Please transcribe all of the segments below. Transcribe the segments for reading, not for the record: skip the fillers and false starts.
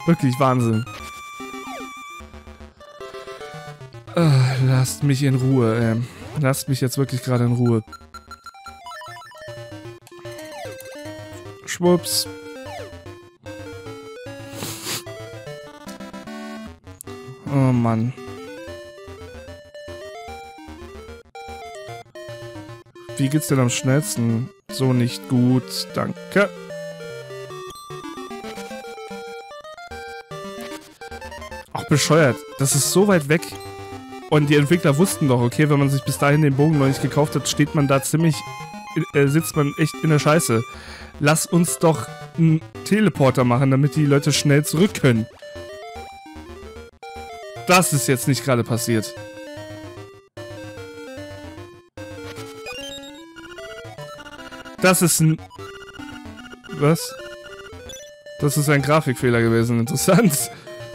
Wirklich Wahnsinn. Lasst mich in Ruhe, ey. Lasst mich jetzt wirklich gerade in Ruhe. Schwupps. Oh Mann. Wie geht's denn am schnellsten? So nicht gut. Danke. Auch bescheuert. Das ist so weit weg. Und die Entwickler wussten doch, okay, wenn man sich bis dahin den Bogen noch nicht gekauft hat, steht man da ziemlich... sitzt man echt in der Scheiße. Lass uns doch einen Teleporter machen, damit die Leute schnell zurück können. Das ist jetzt nicht gerade passiert. Das ist ein... Was? Das ist ein Grafikfehler gewesen. Interessant.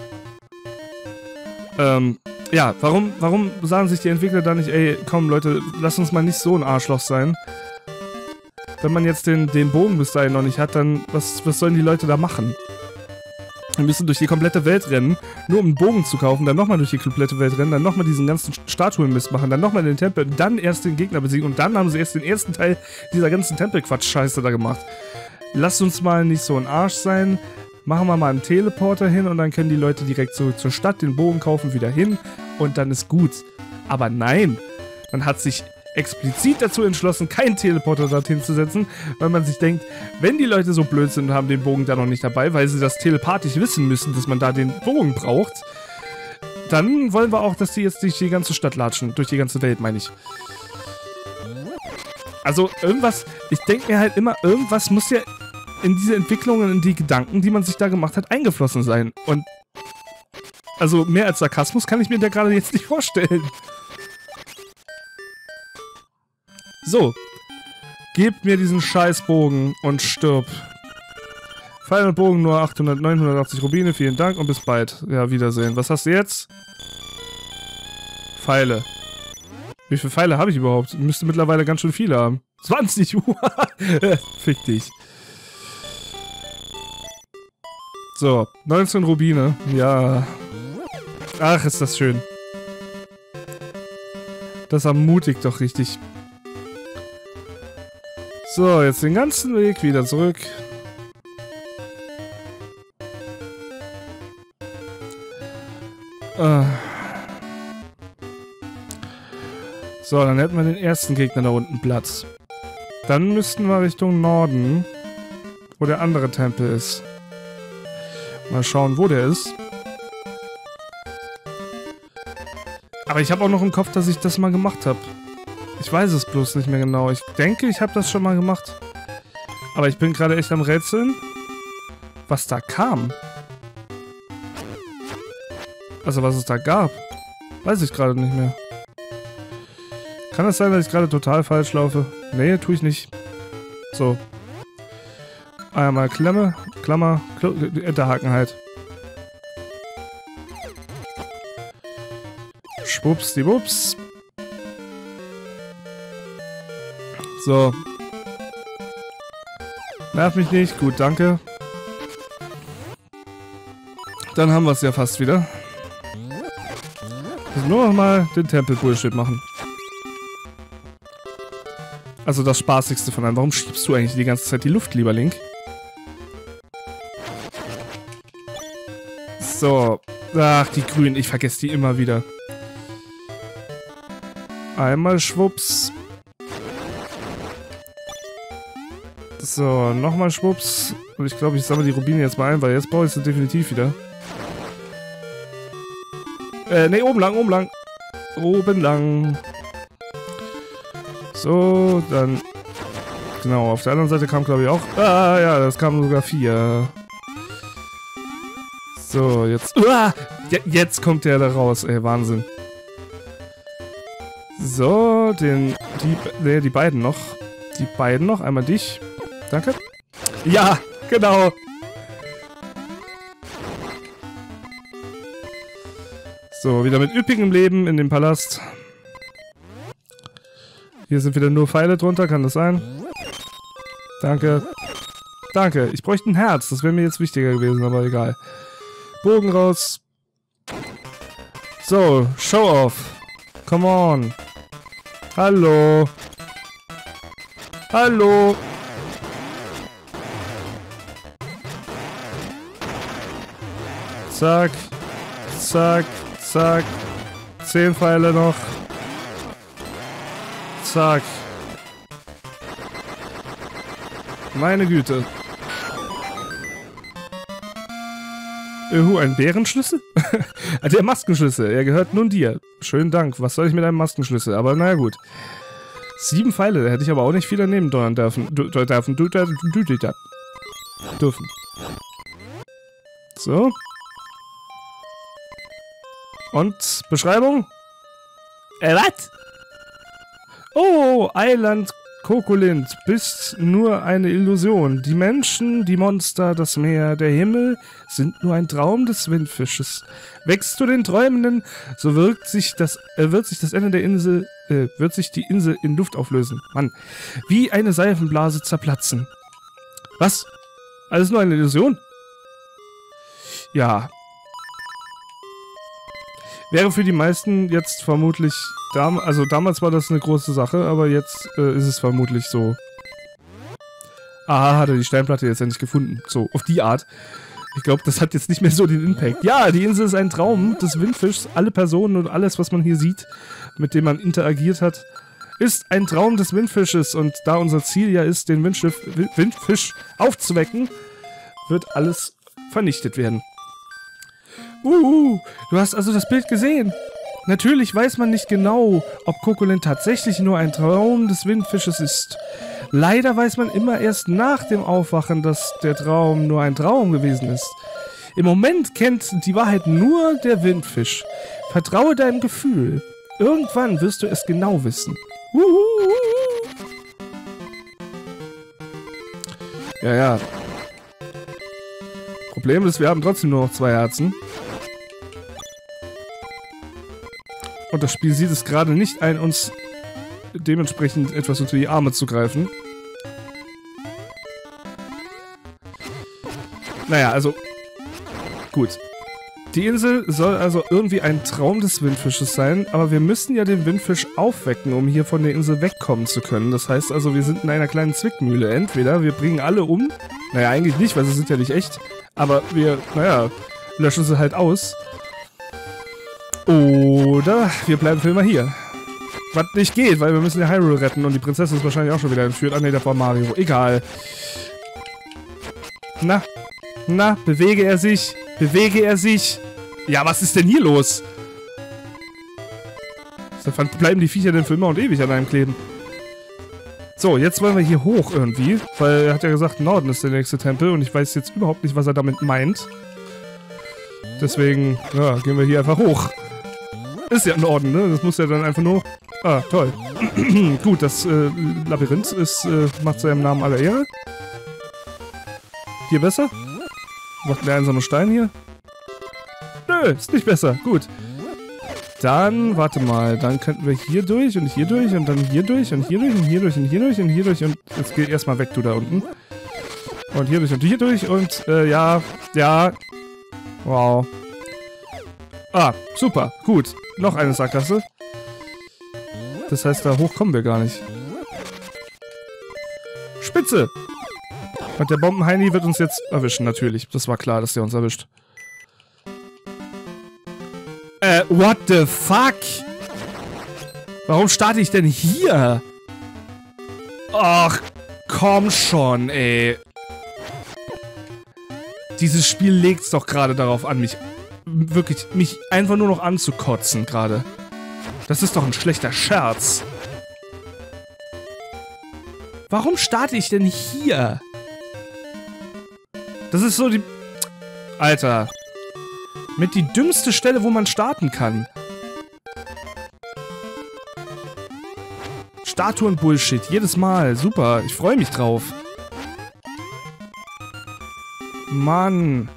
Ja, warum sagen sich die Entwickler da nicht, ey, komm Leute, lass uns mal nicht so ein Arschloch sein. Wenn man jetzt den Bogen bis dahin noch nicht hat, dann was sollen die Leute da machen? Wir müssen durch die komplette Welt rennen, nur um einen Bogen zu kaufen, dann nochmal durch die komplette Welt rennen, dann nochmal diesen ganzen Statuenmist machen, dann nochmal den Tempel, dann erst den Gegner besiegen und dann haben sie erst den ersten Teil dieser ganzen Tempelquatsch-Scheiße da gemacht. Lasst uns mal nicht so ein Arsch sein. Machen wir mal einen Teleporter hin und dann können die Leute direkt zurück zur Stadt, den Bogen kaufen, wieder hin und dann ist gut. Aber nein, man hat sich explizit dazu entschlossen, keinen Teleporter dorthin zu setzen, weil man sich denkt, wenn die Leute so blöd sind und haben den Bogen da noch nicht dabei, weil sie das telepathisch wissen müssen, dass man da den Bogen braucht, dann wollen wir auch, dass die jetzt durch die ganze Stadt latschen, durch die ganze Welt, meine ich. Also irgendwas, ich denke mir halt immer, irgendwas muss ja in diese Entwicklungen, in die Gedanken, die man sich da gemacht hat, eingeflossen sein. Und also mehr als Sarkasmus kann ich mir da gerade jetzt nicht vorstellen. So. Gebt mir diesen Scheißbogen und stirb. Pfeil und Bogen nur 980 Rubine, vielen Dank und bis bald. Ja, Wiedersehen. Was hast du jetzt? Pfeile. Wie viele Pfeile habe ich überhaupt? Ich müsste mittlerweile ganz schön viele haben. 20 Uhr. Fick dich. So, 19 Rubine. Ja. Ach, ist das schön. Das ermutigt doch richtig. So, jetzt den ganzen Weg wieder zurück. So, dann hätten wir den ersten Gegner da unten Platz. Dann müssten wir Richtung Norden, wo der andere Tempel ist. Mal schauen, wo der ist. Aber ich habe auch noch im Kopf, dass ich das mal gemacht habe. Ich weiß es bloß nicht mehr genau. Ich denke, ich habe das schon mal gemacht. Aber ich bin gerade echt am Rätseln, was da kam. Also was es da gab. Weiß ich gerade nicht mehr. Kann es sein, dass ich gerade total falsch laufe? Nee, tue ich nicht. So. Einmal Klemme, Klammer, Enterhaken halt. Schwuppsdiwupps. So. Nerv mich nicht. Gut, danke. Dann haben wir es ja fast wieder. Müssen nur noch mal den Tempel-Bullshit machen. Also das Spaßigste von allem. Warum schiebst du eigentlich die ganze Zeit die Luft, lieber Link? So. Ach, die Grünen. Ich vergesse die immer wieder. Einmal schwupps. So, nochmal schwupps. Und ich glaube, ich sammle die Rubine jetzt mal ein, weil jetzt brauche ich sie definitiv wieder. Ne, oben lang, oben lang. Oben lang. So, dann... Genau, auf der anderen Seite kam, glaube ich, auch... Ah, ja, das kamen sogar 4. So, jetzt... Jetzt kommt der da raus, ey, Wahnsinn. So, die beiden noch. Die beiden noch, einmal dich. Danke. Ja, genau. So, wieder mit üppigem Leben in dem Palast. Hier sind wieder nur Pfeile drunter, kann das sein? Danke. Danke, ich bräuchte ein Herz, das wäre mir jetzt wichtiger gewesen, aber egal. Bogen raus. So, show off. Come on. Hallo. Hallo. Zack. Zack. Zack. 10 Pfeile noch. Zack. Meine Güte. Ein Bärenschlüssel? Der Maskenschlüssel. Er gehört nun dir. Schönen Dank. Was soll ich mit einem Maskenschlüssel? Aber naja, gut. 7 Pfeile. Da hätte ich aber auch nicht viel daneben donnern dürfen. Dürfen. So. Und Beschreibung? Was? Oh, Eiland Kokolind, bist nur eine Illusion. Die Menschen, die Monster, das Meer, der Himmel sind nur ein Traum des Windfisches. Wächst du den Träumenden, so wird sich die Insel in Luft auflösen. Mann, wie eine Seifenblase zerplatzen. Was? Alles nur eine Illusion? Ja. Wäre für die meisten jetzt vermutlich, also damals war das eine große Sache, aber jetzt ist es vermutlich so. Aha, hat er die Steinplatte jetzt endlich gefunden. So, auf die Art. Ich glaube, das hat jetzt nicht mehr so den Impact. Ja, die Insel ist ein Traum des Windfischs. Alle Personen und alles, was man hier sieht, mit dem man interagiert hat, ist ein Traum des Windfisches. Und da unser Ziel ja ist, den Windfisch aufzuwecken, wird alles vernichtet werden. Du hast also das Bild gesehen. Natürlich weiß man nicht genau, ob Kokolind tatsächlich nur ein Traum des Windfisches ist. Leider weiß man immer erst nach dem Aufwachen, dass der Traum nur ein Traum gewesen ist. Im Moment kennt die Wahrheit nur der Windfisch. Vertraue deinem Gefühl. Irgendwann wirst du es genau wissen. Ja. Problem ist, wir haben trotzdem nur noch 2 Herzen. Und das Spiel sieht es gerade nicht ein, uns dementsprechend etwas unter die Arme zu greifen. Naja, also... Gut. Die Insel soll also irgendwie ein Traum des Windfisches sein, aber wir müssen ja den Windfisch aufwecken, um hier von der Insel wegkommen zu können. Das heißt also, wir sind in einer kleinen Zwickmühle. Entweder wir bringen alle um, naja, eigentlich nicht, weil sie sind ja nicht echt, aber wir, naja, löschen sie halt aus. Oder wir bleiben für immer hier. Was nicht geht, weil wir müssen ja Hyrule retten und die Prinzessin ist wahrscheinlich auch schon wieder entführt. Ah ne, da war Mario. Egal. Na, bewege er sich. Bewege er sich. Ja, was ist denn hier los? Seit bleiben die Viecher denn für immer und ewig an einem kleben? So, jetzt wollen wir hier hoch irgendwie, weil er hat ja gesagt, Norden ist der nächste Tempel und ich weiß jetzt überhaupt nicht, was er damit meint. Deswegen, ja, gehen wir hier einfach hoch. Ist ja Norden, ne? Das muss ja dann einfach nur... Ah, toll. Gut, das Labyrinth ist, macht seinem Namen aller Ehre. Hier besser? Macht der einsame Stein hier? Nö, ist nicht besser. Gut. Dann, warte mal, dann könnten wir hier durch und hier durch und dann hier durch und hier durch und hier durch und hier durch und hier durch und jetzt geh erstmal weg, du da unten. Und hier durch und ja. Wow. Ah, super, gut. Noch eine Sackgasse. Das heißt, da hoch kommen wir gar nicht. Spitze! Und der Bombenheini wird uns jetzt erwischen, natürlich. Das war klar, dass der uns erwischt. What the fuck? Warum starte ich denn hier? Ach, komm schon, ey. Dieses Spiel legt's doch gerade darauf an, mich einfach nur noch anzukotzen gerade. Das ist doch ein schlechter Scherz. Warum starte ich denn hier? Das ist so die... Alter. Mit die dümmste Stelle, wo man starten kann. Statuen-Bullshit. Jedes Mal. Super. Ich freue mich drauf. Mann.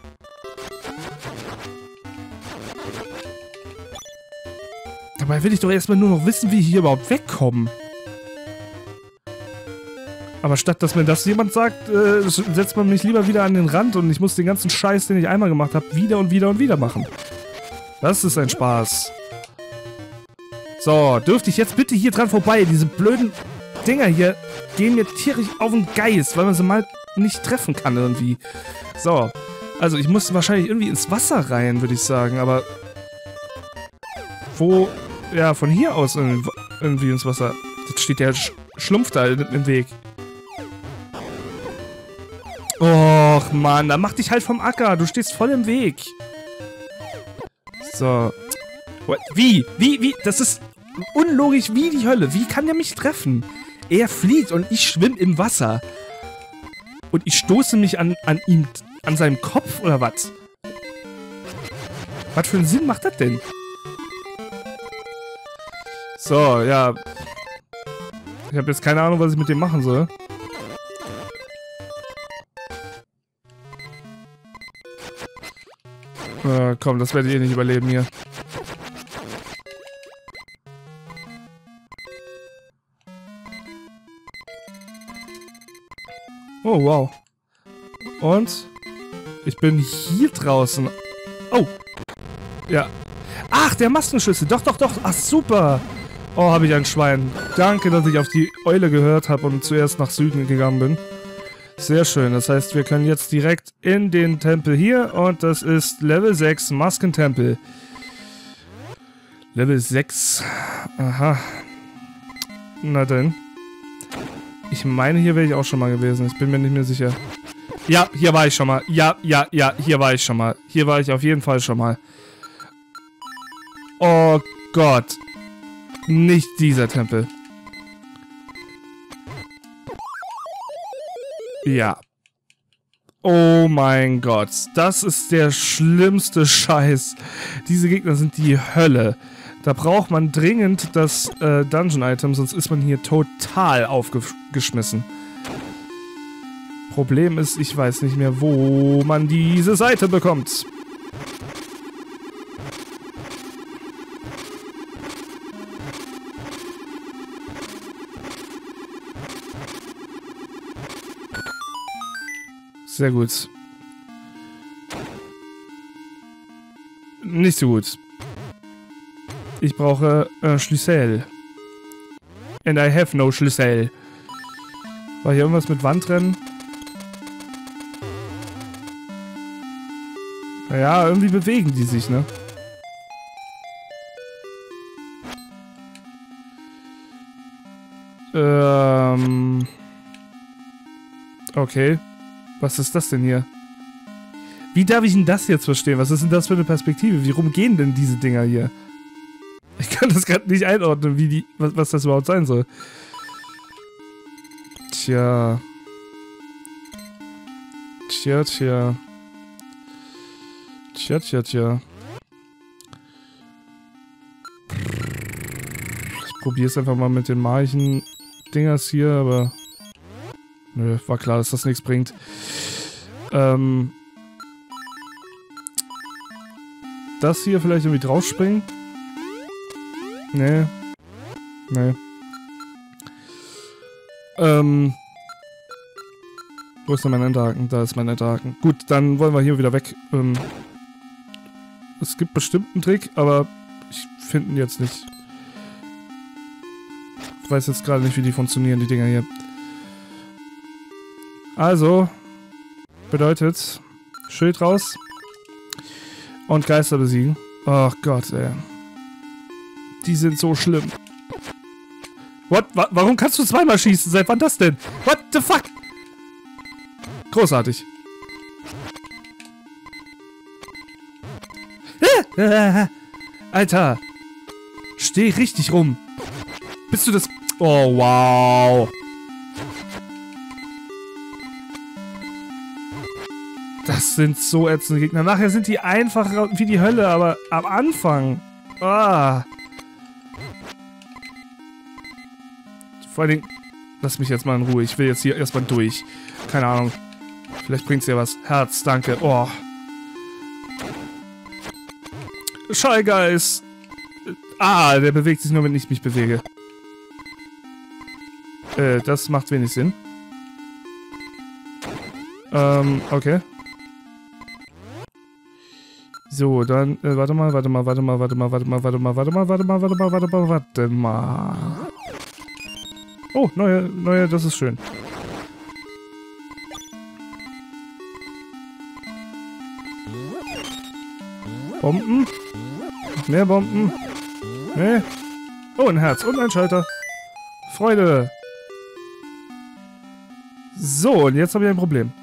Dabei will ich doch erstmal nur noch wissen, wie ich hier überhaupt wegkomme. Aber statt dass mir das jemand sagt, setzt man mich lieber wieder an den Rand und ich muss den ganzen Scheiß, den ich einmal gemacht habe, wieder und wieder und wieder machen. Das ist ein Spaß. So, dürfte ich jetzt bitte hier dran vorbei? Diese blöden Dinger hier gehen mir tierisch auf den Geist, weil man sie mal nicht treffen kann irgendwie. So, also ich muss wahrscheinlich irgendwie ins Wasser rein, würde ich sagen, aber... Wo... Ja, von hier aus irgendwie ins Wasser. Jetzt steht der Schlumpf da im Weg. Och, Mann, dann mach dich halt vom Acker. Du stehst voll im Weg. So. Wie? Das ist unlogisch wie die Hölle. Wie kann der mich treffen? Er fliegt und ich schwimme im Wasser. Und ich stoße mich an seinem Kopf, oder was? Was für einen Sinn macht das denn? So, ja. Ich habe jetzt keine Ahnung, was ich mit dem machen soll. Komm, das werde ich eh nicht überleben hier. Oh, wow. Und ich bin hier draußen. Oh. Ja. Ach, der Maskenschlüssel. Doch. Ach, super. Oh, habe ich ein Schwein. Danke, dass ich auf die Eule gehört habe und zuerst nach Süden gegangen bin. Sehr schön. Das heißt, wir können jetzt direkt in den Tempel hier und das ist Level 6 Maskentempel. Level 6. Aha. Na denn. Ich meine, hier wäre ich auch schon mal gewesen. Ich bin mir nicht mehr sicher. Ja, hier war ich schon mal. Ja, hier war ich schon mal. Hier war ich auf jeden Fall schon mal. Oh Gott. Nicht dieser Tempel. Ja. Oh mein Gott. Das ist der schlimmste Scheiß. Diese Gegner sind die Hölle. Da braucht man dringend das Dungeon-Item, sonst ist man hier total aufgeschmissen. Problem ist, ich weiß nicht mehr, wo man diese Seite bekommt. Sehr gut. Nicht so gut. Ich brauche Schlüssel. And I have no Schlüssel. War hier irgendwas mit Wandrennen? Naja, irgendwie bewegen die sich, ne? Okay. Was ist das denn hier? Wie darf ich denn das jetzt verstehen? Was ist denn das für eine Perspektive? Wie rum gehen denn diese Dinger hier? Ich kann das gerade nicht einordnen, was das überhaupt sein soll. Tja. Tja. Ich probiere es einfach mal mit den Marchen-Dingers hier, aber... Nö, war klar, dass das nichts bringt. Das hier vielleicht irgendwie draufspringen? Nee. Wo ist denn mein Enderhaken? Da ist mein Enderhaken. Gut, dann wollen wir hier wieder weg. Es gibt bestimmt einen Trick, aber ich finde ihn jetzt nicht. Ich weiß jetzt gerade nicht, wie die funktionieren, die Dinger hier. Also, bedeutet, Schild raus und Geister besiegen. Oh Gott, ey. Die sind so schlimm. What? Warum kannst du zweimal schießen? Seit wann das denn? What the fuck? Großartig. Alter. Steh richtig rum. Bist du das... Oh, wow. Das sind so ätzende Gegner. Nachher sind die einfacher wie die Hölle, aber am Anfang... Ah. Vor allen Dingen... Lass mich jetzt mal in Ruhe. Ich will jetzt hier erstmal durch. Keine Ahnung. Vielleicht bringt's ja was. Herz, danke. Oh. Shy Guys. Ah, der bewegt sich nur, wenn ich mich bewege. Das macht wenig Sinn. Okay. So, dann, warte mal. Oh, neue, das ist schön. Bomben? Mehr Bomben? Nee. Oh, ein Herz und ein Schalter. Freude. So, und jetzt habe ich ein Problem.